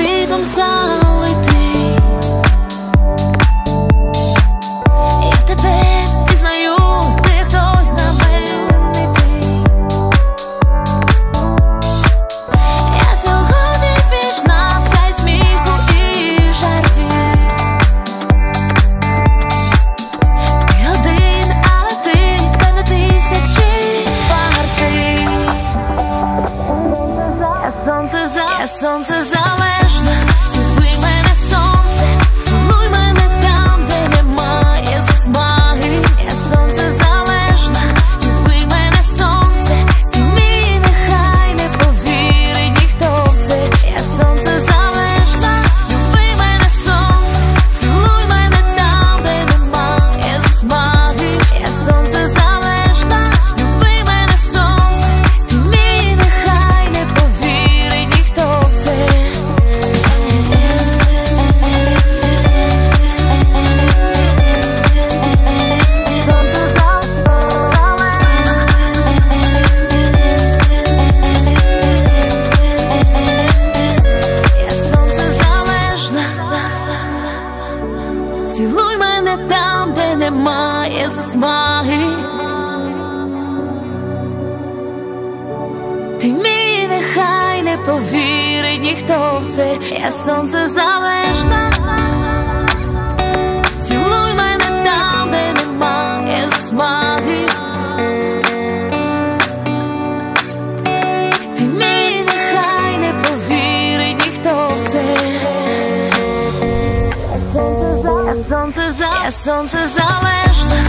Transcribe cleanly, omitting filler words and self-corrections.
світлом залитий. Я тебе пізнаю, ти хтось знаменитий. Я сьогодні смішна, вся й сміху і жартів. Ти один, але ти не тисячі вартий. Я сонцезалежна, люби мене сонце, цілуй мене там, де немає засмаги. Я сонцезалежна, люби мене сонце, ти мій, нехай не повірить ніхто в це. Я сонцезалежна, люби мене сонце, цілуй мене там, де немає засмаги. Я сонцезалежна, люби мене сонце, ти мій, нехай не повірить ніхто в це. Я сонцезалежна, цілуй мене там, де немає засмаги. Ти мій, нехай не повірить ніхто в це. Я сонцезалежна, цілуй мене там, де немає засмаги. Ти мій, нехай не повірить ніхто в це. Я сонцезалежна.